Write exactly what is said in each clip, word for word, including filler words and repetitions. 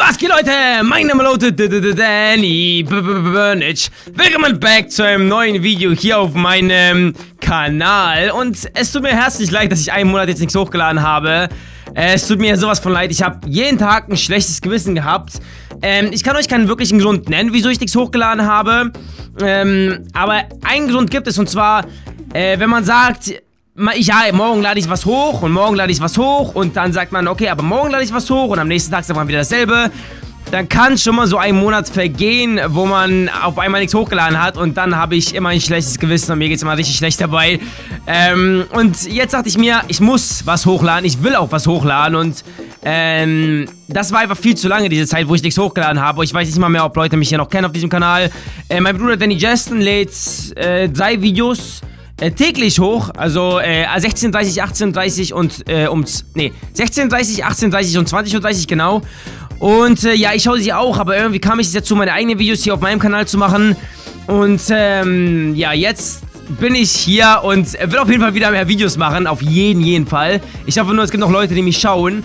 Was geht, Leute? Mein Name lautet Danny Burnage. Willkommen back zu einem neuen Video hier auf meinem Kanal. Und es tut mir herzlich leid, dass ich einen Monat jetzt nichts hochgeladen habe. Es tut mir sowas von leid. Ich habe jeden Tag ein schlechtes Gewissen gehabt. Ähm, ich kann euch keinen wirklichen Grund nennen, wieso ich nichts hochgeladen habe. Ähm, aber einen Grund gibt es, und zwar, äh, wenn man sagt... Ja, morgen lade ich was hoch und morgen lade ich was hoch und dann sagt man, okay, aber morgen lade ich was hoch und am nächsten Tag sagt man wieder dasselbe. Dann kann schon mal so ein Monat vergehen, wo man auf einmal nichts hochgeladen hat und dann habe ich immer ein schlechtes Gewissen und mir geht es immer richtig schlecht dabei. Ähm, und jetzt dachte ich mir, ich muss was hochladen, ich will auch was hochladen und ähm, das war einfach viel zu lange, diese Zeit, wo ich nichts hochgeladen habe. Ich weiß nicht mal mehr, ob Leute mich hier noch kennen auf diesem Kanal. Äh, mein Bruder Danny Justin lädt äh, drei Videos Äh, täglich hoch, also äh, sechzehn Uhr dreißig, achtzehn Uhr dreißig und äh, um, nee, sechzehn Uhr dreißig, achtzehn Uhr dreißig und zwanzig Uhr dreißig, genau. Und äh, ja, ich schaue sie auch, aber irgendwie kam ich jetzt dazu, meine eigenen Videos hier auf meinem Kanal zu machen. Und ähm, ja, jetzt bin ich hier und will auf jeden Fall wieder mehr Videos machen, auf jeden, jeden Fall. Ich hoffe nur, es gibt noch Leute, die mich schauen,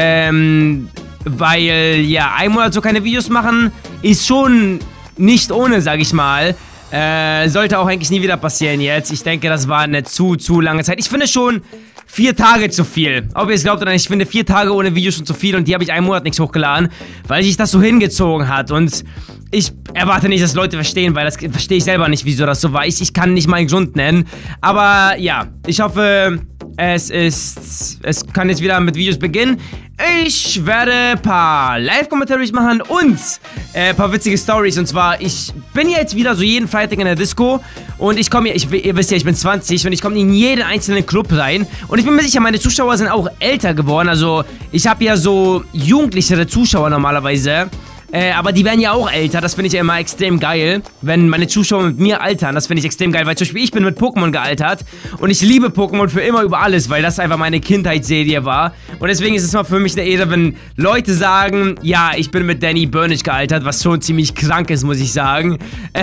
ähm, weil, ja, ein Monat so keine Videos machen, ist schon nicht ohne, sag ich mal. Äh, sollte auch eigentlich nie wieder passieren jetzt. Ich denke, das war eine zu, zu lange Zeit. Ich finde schon vier Tage zu viel. Ob ihr es glaubt oder nicht, ich finde vier Tage ohne Videos schon zu viel und die habe ich einen Monat nichts hochgeladen, weil sich das so hingezogen hat und ich erwarte nicht, dass Leute verstehen, weil das verstehe ich selber nicht, wieso das so war. Ich, ich kann nicht meinen Grund nennen, aber ja, ich hoffe, es ist, es kann jetzt wieder mit Videos beginnen. Ich werde ein paar Live-Commentaries machen und äh, ein paar witzige Stories. Und zwar, ich bin jetzt wieder so jeden Freitag in der Disco und ich komme, ich, ihr wisst ja, ich bin zwanzig und ich komme in jeden einzelnen Club rein. Und ich bin mir sicher, meine Zuschauer sind auch älter geworden. Also, ich habe ja so jugendlichere Zuschauer normalerweise. Äh, aber die werden ja auch älter, das finde ich ja immer extrem geil, wenn meine Zuschauer mit mir altern, das finde ich extrem geil, weil zum Beispiel ich bin mit Pokémon gealtert und ich liebe Pokémon für immer über alles, weil das einfach meine Kindheitsserie war und deswegen ist es mal für mich eine Ehre, wenn Leute sagen, ja, ich bin mit Danny Burnage gealtert, was schon ziemlich krank ist, muss ich sagen.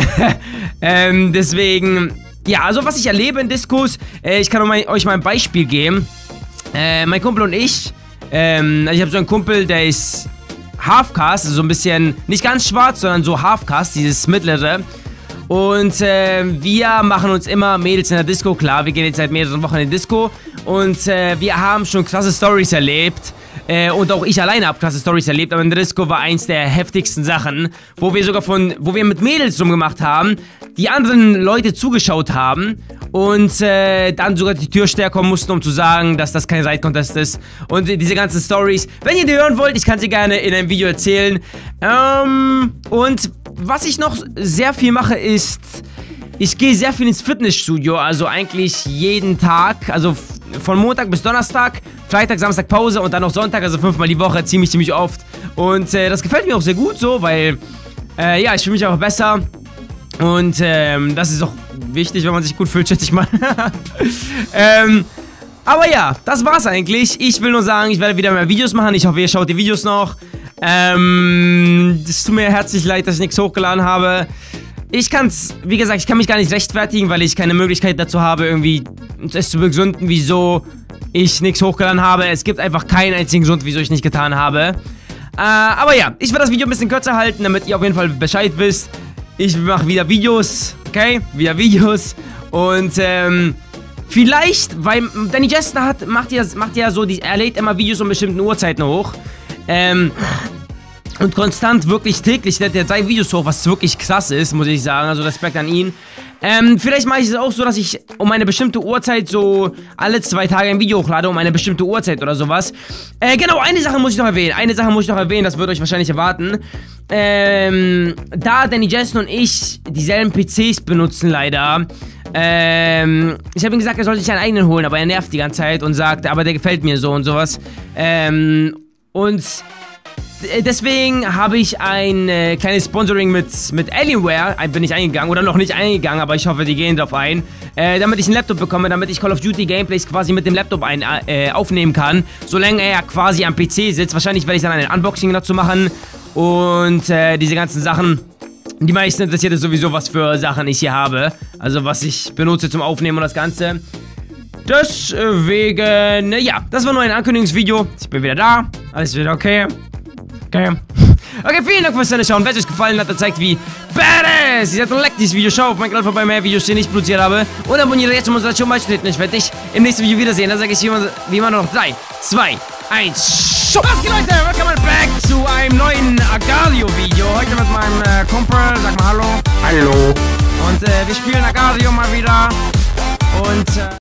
ähm, deswegen, ja, also was ich erlebe in Diskos, äh, ich kann euch mal ein Beispiel geben. Äh, mein Kumpel und ich, ähm, ich habe so einen Kumpel, der ist Halfcast, also so ein bisschen, nicht ganz schwarz, sondern so Halfcast, dieses mittlere. Und äh, wir machen uns immer Mädels in der Disco klar. Wir gehen jetzt seit mehreren Wochen in die Disco. Und äh, wir haben schon krasse Storys erlebt. Äh, und auch ich alleine habe krasse Storys erlebt. Aber in der Disco war eins der heftigsten Sachen, wo wir sogar von, wo wir mit Mädels rumgemacht haben, die anderen Leute zugeschaut haben. Und äh, dann sogar die Türsteher kommen mussten, um zu sagen, dass das kein Ride-Contest ist. Und diese ganzen Stories. Wenn ihr die hören wollt, ich kann sie gerne in einem Video erzählen. Ähm, und was ich noch sehr viel mache, ist, ich gehe sehr viel ins Fitnessstudio. Also eigentlich jeden Tag, also von Montag bis Donnerstag, Freitag, Samstag Pause und dann noch Sonntag, also fünfmal die Woche, ziemlich, ziemlich oft. Und äh, das gefällt mir auch sehr gut so, weil, äh, ja, ich fühle mich einfach besser. Und ähm, das ist auch wichtig, wenn man sich gut fühlt, schätze ich mal. ähm, aber ja, das war's eigentlich. Ich will nur sagen, ich werde wieder mehr Videos machen. Ich hoffe, ihr schaut die Videos noch. Ähm, es tut mir herzlich leid, dass ich nichts hochgeladen habe. Ich kann's, wie gesagt, ich kann mich gar nicht rechtfertigen, weil ich keine Möglichkeit dazu habe, irgendwie es zu begründen, wieso ich nichts hochgeladen habe. Es gibt einfach keinen einzigen Grund, wieso ich nicht getan habe. Äh, aber ja, ich werde das Video ein bisschen kürzer halten, damit ihr auf jeden Fall Bescheid wisst. Ich mache wieder Videos, okay? Wieder Videos. Und, ähm, vielleicht, weil Danny Justin hat, macht ja, macht ja so, die, er lädt immer Videos um bestimmten Uhrzeiten hoch. Ähm, und konstant, wirklich täglich lädt er drei Videos hoch, was wirklich krass ist, muss ich sagen. Also Respekt an ihn. Ähm, vielleicht mache ich es auch so, dass ich um eine bestimmte Uhrzeit so alle zwei Tage ein Video hochlade, um eine bestimmte Uhrzeit oder sowas. Äh, genau, eine Sache muss ich noch erwähnen. Eine Sache muss ich noch erwähnen, das wird euch wahrscheinlich erwarten. Ähm, da Danny Justin und ich dieselben P Cs benutzen leider. Ähm, ich habe ihm gesagt, er sollte sich einen eigenen holen, aber er nervt die ganze Zeit und sagt, aber der gefällt mir so und sowas. Ähm, und deswegen habe ich ein äh, kleines Sponsoring mit, mit Alienware, bin ich eingegangen, oder noch nicht eingegangen, aber ich hoffe, die gehen drauf ein, äh, damit ich einen Laptop bekomme, damit ich Call of Duty Gameplays quasi mit dem Laptop ein, äh, aufnehmen kann, solange er quasi am P C sitzt. Wahrscheinlich werde ich dann ein Unboxing dazu machen und äh, diese ganzen Sachen. Die meisten interessiert es sowieso, was für Sachen ich hier habe, also was ich benutze zum Aufnehmen und das Ganze. Deswegen, ja, das war nur ein Ankündigungsvideo. Ich bin wieder da, alles wieder okay. Okay. Okay, vielen Dank fürs Schauen. Wenn es euch gefallen hat, dann zeigt wie badass. Ihr seid ein Like dieses Video. Schau auf mein Kanal vorbei, mehr Videos, die ich nicht produziert habe. Und abonniere jetzt schon unsere Motivation. Ich werde dich im nächsten Video wiedersehen. Dann sage ich wie immer, wie immer noch drei, zwei, eins. Schau. Was geht, Leute? Willkommen back zu einem neuen Agario-Video. Heute mit meinem äh, Kumpel. Sag mal Hallo. Hallo. Und äh, wir spielen Agario mal wieder. Und äh